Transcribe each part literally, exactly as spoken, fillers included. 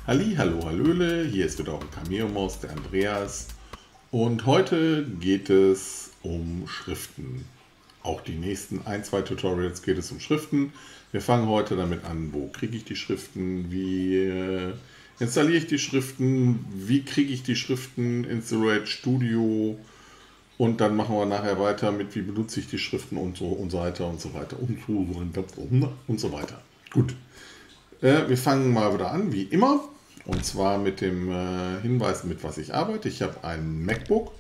Halli, hallo, hallöle, hier ist wieder eure Cameo-Maus, der Andreas. Und heute geht es um Schriften. Auch die nächsten ein, zwei Tutorials geht es um Schriften. Wir fangen heute damit an, wo kriege ich die Schriften, wie äh, installiere ich die Schriften, wie kriege ich die Schriften in Silhouette Studio. Und dann machen wir nachher weiter mit, wie benutze ich die Schriften und so und so weiter und so weiter und so und so weiter. Gut. Wir fangen mal wieder an, wie immer, und zwar mit dem äh, Hinweis, mit was ich arbeite. Ich habe ein MacBook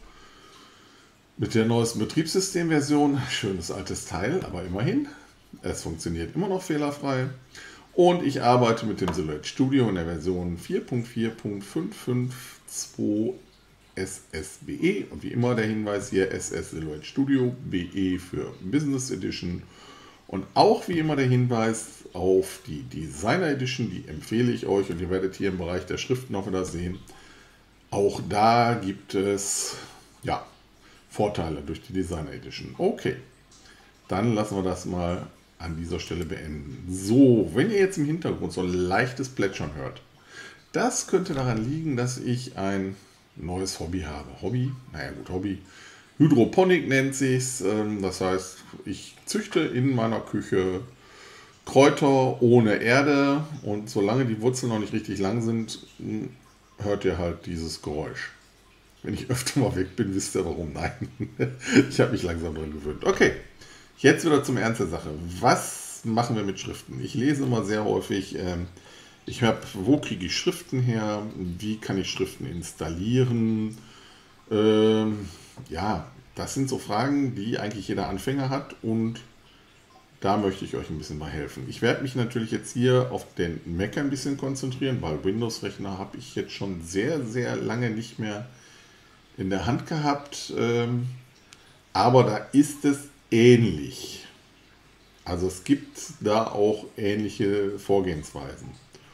mit der neuesten Betriebssystemversion. Schönes altes Teil, aber immerhin. Es funktioniert immer noch fehlerfrei. Und ich arbeite mit dem Silhouette Studio in der Version vier Punkt vier Punkt fünf fünf zwei S S B E. Und wie immer der Hinweis hier, S S Silhouette Studio, B E für Business Edition. Und auch wie immer der Hinweis auf die Designer Edition, die empfehle ich euch und ihr werdet hier im Bereich der Schriften noch wieder sehen. Auch da gibt es ja, Vorteile durch die Designer Edition. Okay, dann lassen wir das mal an dieser Stelle beenden. So, wenn ihr jetzt im Hintergrund so ein leichtes Plätschern hört, das könnte daran liegen, dass ich ein neues Hobby habe. Hobby? Naja gut, Hobby. Hydroponik nennt sich's. Das heißt, ich züchte in meiner Küche Kräuter ohne Erde und solange die Wurzeln noch nicht richtig lang sind, hört ihr halt dieses Geräusch. Wenn ich öfter mal weg bin, wisst ihr warum. Nein, ich habe mich langsam dran gewöhnt. Okay, jetzt wieder zum Ernst der Sache. Was machen wir mit Schriften? Ich lese immer sehr häufig, ich habe, wo kriege ich Schriften her? Wie kann ich Schriften installieren? Ähm, ja, das sind so Fragen, die eigentlich jeder Anfänger hat und da möchte ich euch ein bisschen mal helfen. Ich werde mich natürlich jetzt hier auf den Mac ein bisschen konzentrieren, weil Windows-Rechner habe ich jetzt schon sehr, sehr lange nicht mehr in der Hand gehabt. Ähm, aber da ist es ähnlich. Also es gibt da auch ähnliche Vorgehensweisen.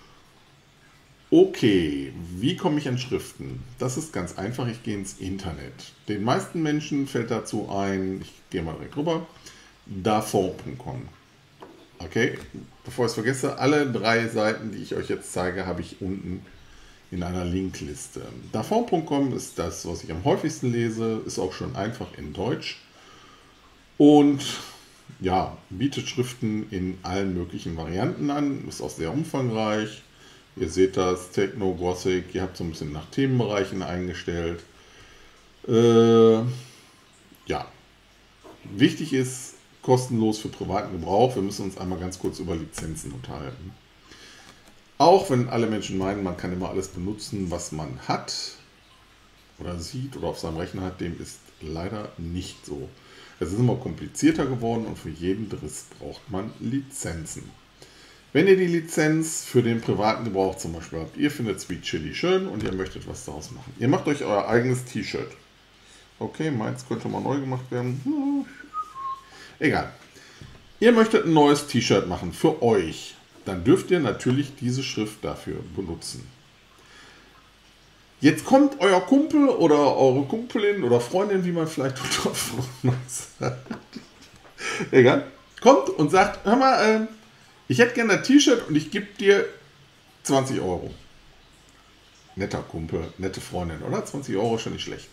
Okay, wie komme ich an Schriften? Das ist ganz einfach, ich gehe ins Internet. Den meisten Menschen fällt dazu ein, ich gehe mal direkt rüber, Dafont punkt com. Okay, bevor ich es vergesse, alle drei Seiten, die ich euch jetzt zeige, habe ich unten in einer Linkliste. Dafont punkt com ist das, was ich am häufigsten lese, ist auch schon einfach in Deutsch und ja, bietet Schriften in allen möglichen Varianten an, ist auch sehr umfangreich. Ihr seht das, Techno, Gothic, ihr habt so ein bisschen nach Themenbereichen eingestellt. Äh, ja, wichtig ist, kostenlos für privaten Gebrauch. Wir müssen uns einmal ganz kurz über Lizenzen unterhalten. Auch wenn alle Menschen meinen, man kann immer alles benutzen, was man hat oder sieht oder auf seinem Rechner hat, dem ist leider nicht so. Es ist immer komplizierter geworden und für jeden Driss braucht man Lizenzen. Wenn ihr die Lizenz für den privaten Gebrauch zum Beispiel habt, ihr findet Sweet Chili schön und ihr möchtet was daraus machen. Ihr macht euch euer eigenes T-Shirt. Okay, meins könnte mal neu gemacht werden. Hm. Egal. Ihr möchtet ein neues T-Shirt machen für euch. Dann dürft ihr natürlich diese Schrift dafür benutzen. Jetzt kommt euer Kumpel oder eure Kumpelin oder Freundin, wie man vielleicht unter Frauen sagt. Egal. Kommt und sagt, hör mal, äh, ich hätte gerne ein T-Shirt und ich gebe dir zwanzig Euro. Netter Kumpel, nette Freundin, oder? zwanzig Euro ist schon nicht schlecht.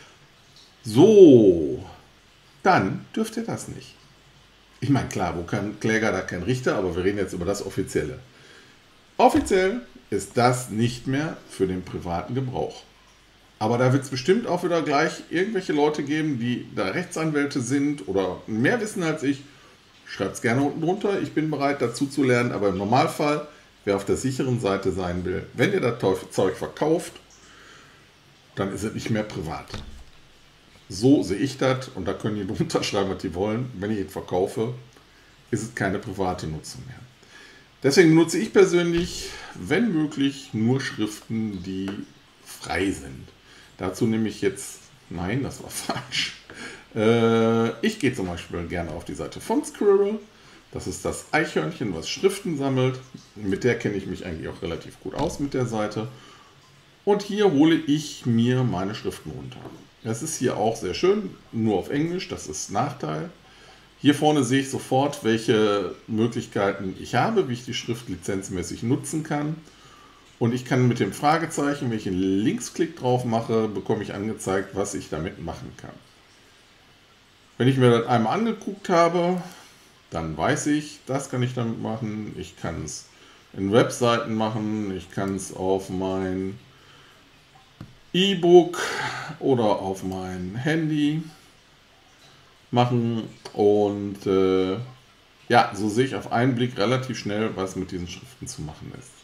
So, dann dürft ihr das nicht. Ich meine, klar, wo kein Kläger, da kein Richter, aber wir reden jetzt über das Offizielle. Offiziell ist das nicht mehr für den privaten Gebrauch. Aber da wird es bestimmt auch wieder gleich irgendwelche Leute geben, die da Rechtsanwälte sind oder mehr wissen als ich. Schreibt es gerne unten drunter, ich bin bereit dazu zu lernen, aber im Normalfall, wer auf der sicheren Seite sein will, wenn ihr das Zeug verkauft, dann ist es nicht mehr privat. So sehe ich das und da können die drunter schreiben, was die wollen. Wenn ich es verkaufe, ist es keine private Nutzung mehr. Deswegen benutze ich persönlich, wenn möglich, nur Schriften, die frei sind. Dazu nehme ich jetzt, nein, das war falsch. Ich gehe zum Beispiel gerne auf die Seite von Scribble. Das ist das Eichhörnchen, was Schriften sammelt. Mit der kenne ich mich eigentlich auch relativ gut aus mit der Seite. Und hier hole ich mir meine Schriften runter. Das ist hier auch sehr schön, nur auf Englisch, das ist Nachteil. Hier vorne sehe ich sofort, welche Möglichkeiten ich habe, wie ich die Schrift lizenzmäßig nutzen kann. Und ich kann mit dem Fragezeichen, wenn ich einen Linksklick drauf mache, bekomme ich angezeigt, was ich damit machen kann. Wenn ich mir das einmal angeguckt habe, dann weiß ich, das kann ich damit machen. Ich kann es in Webseiten machen, ich kann es auf mein E-Book oder auf mein Handy machen. Und äh, ja, so sehe ich auf einen Blick relativ schnell, was mit diesen Schriften zu machen ist.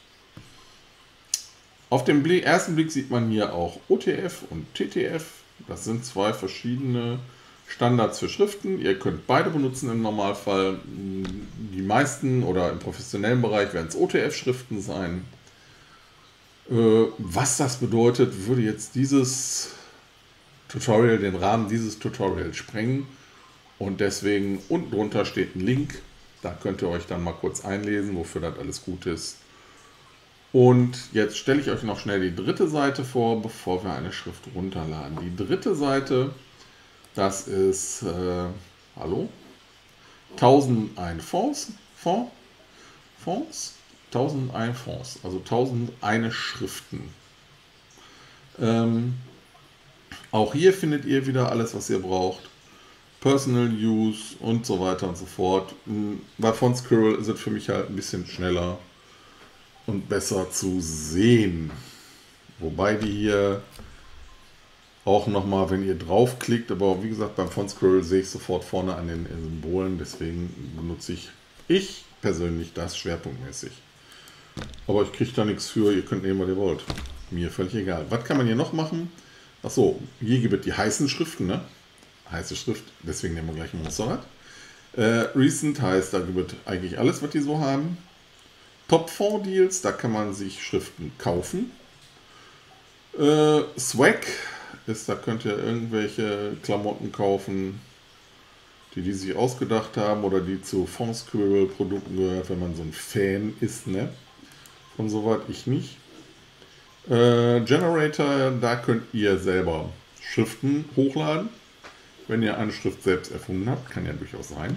Auf dem ersten Blick sieht man hier auch O T F und T T F. Das sind zwei verschiedene Standards für Schriften. Ihr könnt beide benutzen im Normalfall. Die meisten oder im professionellen Bereich werden es O T F-Schriften sein. Was das bedeutet, würde jetzt dieses Tutorial, den Rahmen dieses Tutorials sprengen. Und deswegen unten drunter steht ein Link. Da könnt ihr euch dann mal kurz einlesen, wofür das alles gut ist. Und jetzt stelle ich euch noch schnell die dritte Seite vor, bevor wir eine Schrift runterladen. Die dritte Seite, das ist, äh, hallo, tausendeins Fonds, Fonds, Fonds, tausendeins Fonds, also tausendeins Schriften. Ähm, auch hier findet ihr wieder alles, was ihr braucht. Personal Use und so weiter und so fort. Bei FontSquirrel ist es für mich halt ein bisschen schneller und besser zu sehen. Wobei die hier auch nochmal, wenn ihr draufklickt, aber wie gesagt, beim FontSquirrel sehe ich sofort vorne an den Symbolen, deswegen benutze ich, ich persönlich das schwerpunktmäßig. Aber ich kriege da nichts für, ihr könnt nehmen, was ihr wollt. Mir völlig egal. Was kann man hier noch machen? Achso, hier gibt es die heißen Schriften, ne? Heiße Schrift, deswegen nehmen wir gleich Montserrat. Äh, Recent heißt, da gibt es eigentlich alles, was die so haben. Top vier Deals, da kann man sich Schriften kaufen. Äh, Swag ist, da könnt ihr irgendwelche Klamotten kaufen, die die sich ausgedacht haben oder die zu FontSquirrel Produkten gehört, wenn man so ein Fan ist, ne? Von soweit ich nicht. Äh, Generator, da könnt ihr selber Schriften hochladen. Wenn ihr eine Schrift selbst erfunden habt, kann ja durchaus sein.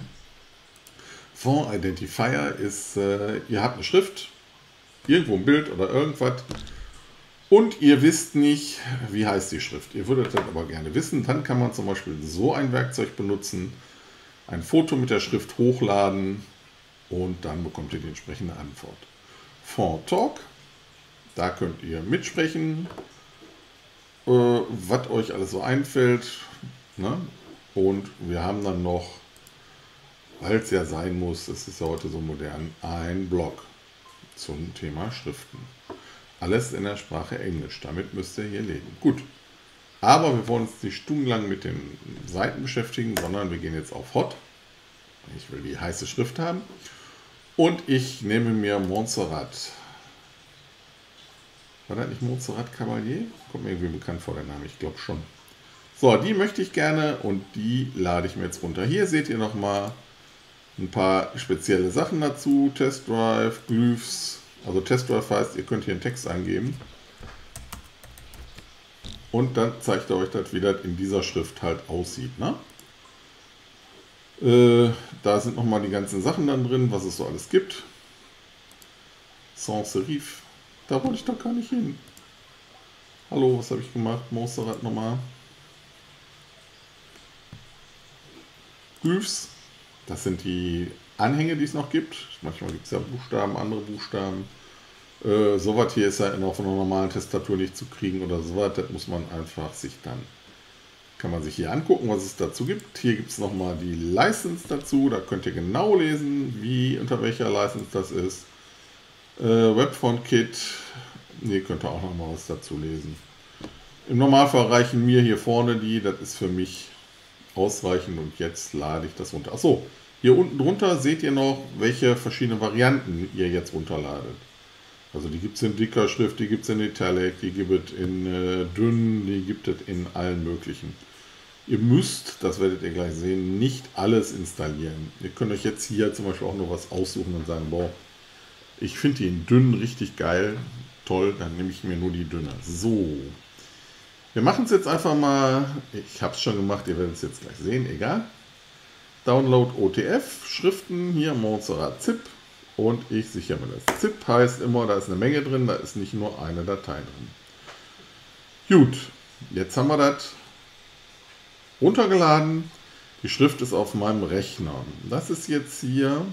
Font Identifier ist, äh, ihr habt eine Schrift, irgendwo ein Bild oder irgendwas und ihr wisst nicht, wie heißt die Schrift. Ihr würdet das aber gerne wissen. Dann kann man zum Beispiel so ein Werkzeug benutzen, ein Foto mit der Schrift hochladen und dann bekommt ihr die entsprechende Antwort. Font Talk, da könnt ihr mitsprechen, äh, was euch alles so einfällt. Ne? Und wir haben dann noch, weil es ja sein muss, es ist ja heute so modern, ein Blog zum Thema Schriften. Alles in der Sprache Englisch, damit müsst ihr hier leben. Gut, aber wir wollen uns nicht stundenlang mit den Seiten beschäftigen, sondern wir gehen jetzt auf Hot. Ich will die heiße Schrift haben. Und ich nehme mir Montserrat. War das nicht Montserrat Cavalier? Kommt mir irgendwie bekannt vor, der Name, ich glaube schon. So, die möchte ich gerne und die lade ich mir jetzt runter. Hier seht ihr nochmal ein paar spezielle Sachen dazu. Test Drive, Glyphs. Also Test Drive heißt, ihr könnt hier einen Text eingeben. Und dann zeigt er euch das, wie das in dieser Schrift halt aussieht. Ne? Äh, da sind nochmal die ganzen Sachen dann drin, was es so alles gibt. Sans Serif. Da wollte ich doch gar nicht hin. Hallo, was habe ich gemacht? Montserrat nochmal. Glyphs, das sind die Anhänge, die es noch gibt. Manchmal gibt es ja Buchstaben, andere Buchstaben. Äh, sowas hier ist ja auf einer normalen Tastatur nicht zu kriegen oder sowas. Das muss man einfach sich dann, kann man sich hier angucken, was es dazu gibt. Hier gibt es nochmal die License dazu. Da könnt ihr genau lesen, wie, unter welcher License das ist. Äh, WebFontKit, hier könnt ihr auch nochmal was dazu lesen. Im Normalfall reichen mir hier vorne die, das ist für mich ausreichend und jetzt lade ich das runter. Achso, hier unten drunter seht ihr noch, welche verschiedenen Varianten ihr jetzt runterladet. Also die gibt es in dicker Schrift, die gibt es in Italic, die gibt es in äh, dünn, die gibt es in allen möglichen. Ihr müsst, das werdet ihr gleich sehen, nicht alles installieren. Ihr könnt euch jetzt hier zum Beispiel auch noch was aussuchen und sagen, boah, ich finde die in dünn richtig geil, toll, dann nehme ich mir nur die dünne. So. Wir machen es jetzt einfach mal, ich habe es schon gemacht, ihr werdet es jetzt gleich sehen, egal. Download O T F, Schriften, hier Montserrat Zip und ich sichere mir das. ZIP heißt immer, da ist eine Menge drin, da ist nicht nur eine Datei drin. Gut, jetzt haben wir das runtergeladen. Die Schrift ist auf meinem Rechner. Das ist jetzt hier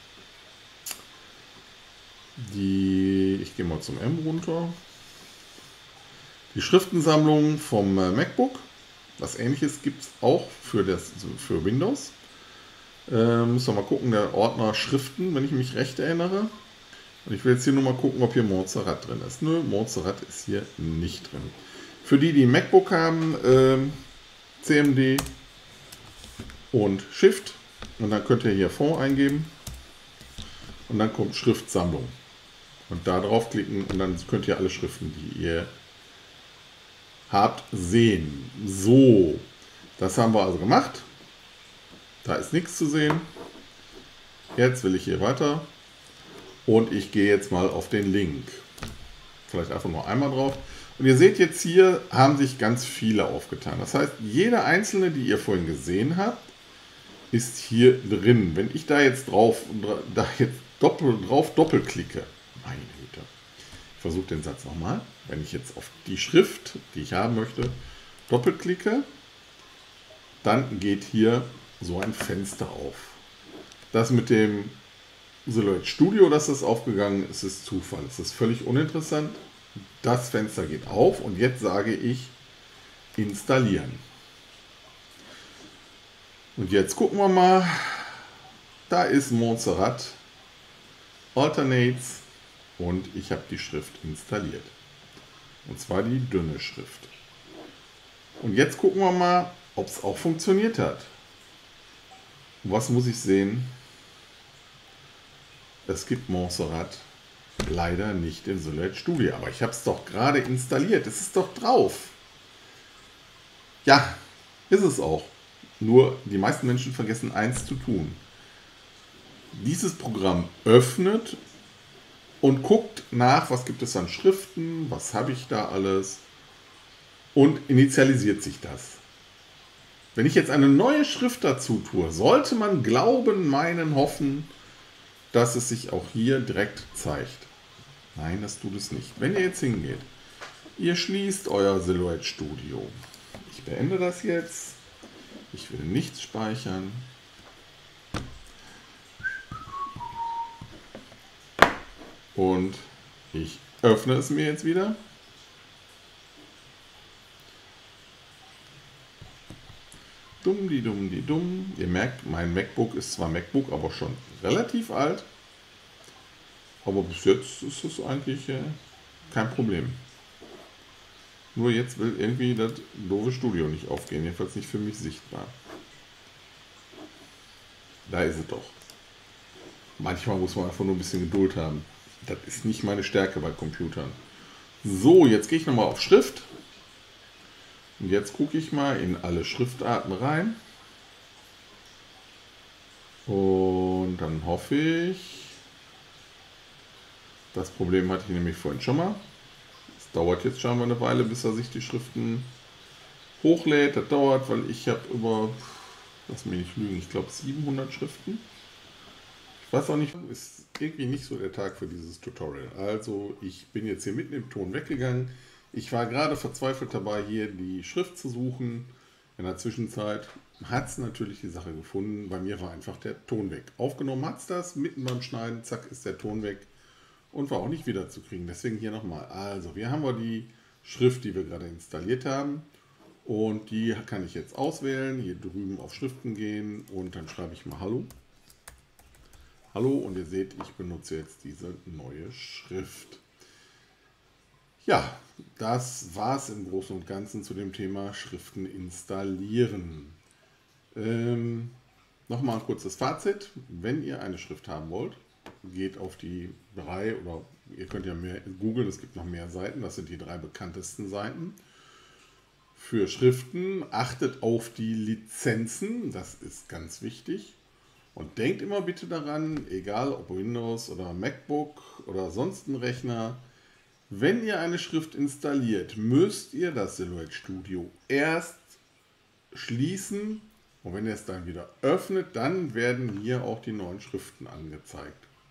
die, ich gehe mal zum M runter, die Schriftensammlung vom MacBook. Was Ähnliches gibt es auch für, das, für Windows. Äh, müssen wir mal gucken, der Ordner Schriften, wenn ich mich recht erinnere. Und ich will jetzt hier nur mal gucken, ob hier Montserrat drin ist. Nö, Montserrat ist hier nicht drin. Für die, die ein MacBook haben, äh, C M D und Shift. Und dann könnt ihr hier Fond eingeben. Und dann kommt Schriftsammlung. Und da draufklicken und dann könnt ihr alle Schriften, die ihr habt, sehen. So, das haben wir also gemacht. Da ist nichts zu sehen. Jetzt will ich hier weiter. Und ich gehe jetzt mal auf den Link. Vielleicht einfach nur einmal drauf. Und ihr seht jetzt hier, haben sich ganz viele aufgetan. Das heißt, jede einzelne, die ihr vorhin gesehen habt, ist hier drin. Wenn ich da jetzt drauf, da jetzt doppel, drauf doppelklicke, meine Güte, ich versuche den Satz nochmal. Wenn ich jetzt auf die Schrift, die ich haben möchte, doppelklicke, dann geht hier so ein Fenster auf. Das mit dem Silhouette Studio, dass das aufgegangen ist, ist Zufall. Es ist völlig uninteressant. Das Fenster geht auf und jetzt sage ich installieren. Und jetzt gucken wir mal. Da ist Montserrat Alternates und ich habe die Schrift installiert. Und zwar die dünne Schrift. Und jetzt gucken wir mal, ob es auch funktioniert hat. Was muss ich sehen? Es gibt Montserrat leider nicht in Silhouette Studio. Aber ich habe es doch gerade installiert. Es ist doch drauf. Ja, ist es auch. Nur die meisten Menschen vergessen eins zu tun. Dieses Programm öffnet und guckt nach, was gibt es an Schriften, was habe ich da alles und initialisiert sich das. Wenn ich jetzt eine neue Schrift dazu tue, sollte man glauben, meinen, hoffen, dass es sich auch hier direkt zeigt. Nein, das tut es nicht. Wenn ihr jetzt hingeht, ihr schließt euer Silhouette Studio. Ich beende das jetzt. Ich will nichts speichern. Und ich öffne es mir jetzt wieder. Dumm, die dumm, die dumm. Ihr merkt, mein MacBook ist zwar MacBook, aber schon relativ alt. Aber bis jetzt ist es eigentlich äh, kein Problem. Nur jetzt will irgendwie das doofe Studio nicht aufgehen. Jedenfalls nicht für mich sichtbar. Da ist es doch. Manchmal muss man einfach nur ein bisschen Geduld haben. Das ist nicht meine Stärke bei Computern. So, jetzt gehe ich nochmal auf Schrift. Und jetzt gucke ich mal in alle Schriftarten rein. Und dann hoffe ich, das Problem hatte ich nämlich vorhin schon mal. Es dauert jetzt schon mal eine Weile, bis er sich die Schriften hochlädt. Das dauert, weil ich habe über, lass mich nicht lügen, ich glaube siebenhundert Schriften. Ich weiß auch nicht, ist irgendwie nicht so der Tag für dieses Tutorial. Also ich bin jetzt hier mitten im Ton weggegangen. Ich war gerade verzweifelt dabei, hier die Schrift zu suchen. In der Zwischenzeit hat es natürlich die Sache gefunden. Bei mir war einfach der Ton weg. Aufgenommen hat es das, mitten beim Schneiden, zack, ist der Ton weg. Und war auch nicht wiederzukriegen. Deswegen hier nochmal. Also, hier haben wir die Schrift, die wir gerade installiert haben. Und die kann ich jetzt auswählen. Hier drüben auf Schriften gehen und dann schreibe ich mal Hallo. Hallo, und ihr seht, ich benutze jetzt diese neue Schrift. Ja, das war es im Großen und Ganzen zu dem Thema Schriften installieren. Ähm, Nochmal ein kurzes Fazit. Wenn ihr eine Schrift haben wollt, geht auf die drei, oder ihr könnt ja mehr googeln, es gibt noch mehr Seiten, das sind die drei bekanntesten Seiten. Für Schriften achtet auf die Lizenzen, das ist ganz wichtig. Und denkt immer bitte daran, egal ob Windows oder MacBook oder sonst ein Rechner, wenn ihr eine Schrift installiert, müsst ihr das Silhouette Studio erst schließen und wenn ihr es dann wieder öffnet, dann werden hier auch die neuen Schriften angezeigt.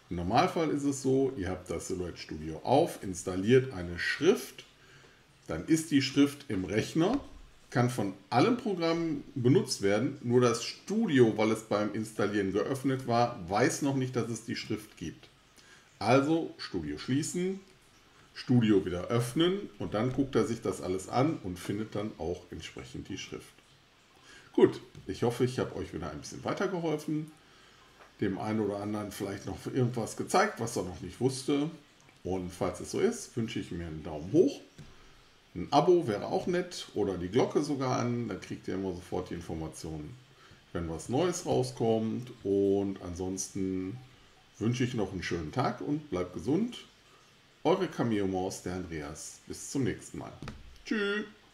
Im Normalfall ist es so, ihr habt das Silhouette Studio auf, installiert eine Schrift, dann ist die Schrift im Rechner, kann von allen Programmen benutzt werden, nur das Studio, weil es beim Installieren geöffnet war, weiß noch nicht, dass es die Schrift gibt. Also Studio schließen, Studio wieder öffnen und dann guckt er sich das alles an und findet dann auch entsprechend die Schrift. Gut, ich hoffe, ich habe euch wieder ein bisschen weitergeholfen, dem einen oder anderen vielleicht noch für irgendwas gezeigt, was er noch nicht wusste. Und falls es so ist, wünsche ich mir einen Daumen hoch. Ein Abo wäre auch nett oder die Glocke sogar an, dann kriegt ihr immer sofort die Informationen, wenn was Neues rauskommt. Und ansonsten wünsche ich noch einen schönen Tag und bleibt gesund. Eure Cameo Maus, der Andreas. Bis zum nächsten Mal. Tschüss.